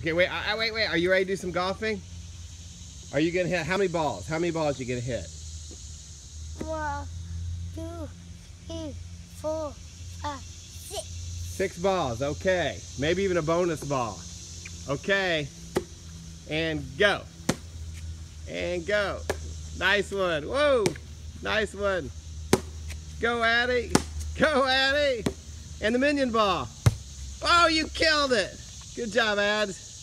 Okay, wait, wait. Are you ready to do some golfing? Are you gonna hit, how many balls? How many balls are you gonna hit? 1, 2, 3, 4, 5, 6. 6 balls, okay. Maybe even a bonus ball. Okay. And go. And go. Nice one. Whoa. Nice one. Go, Addie. Go, Addie. And the minion ball. Oh, you killed it. Good job, Ads.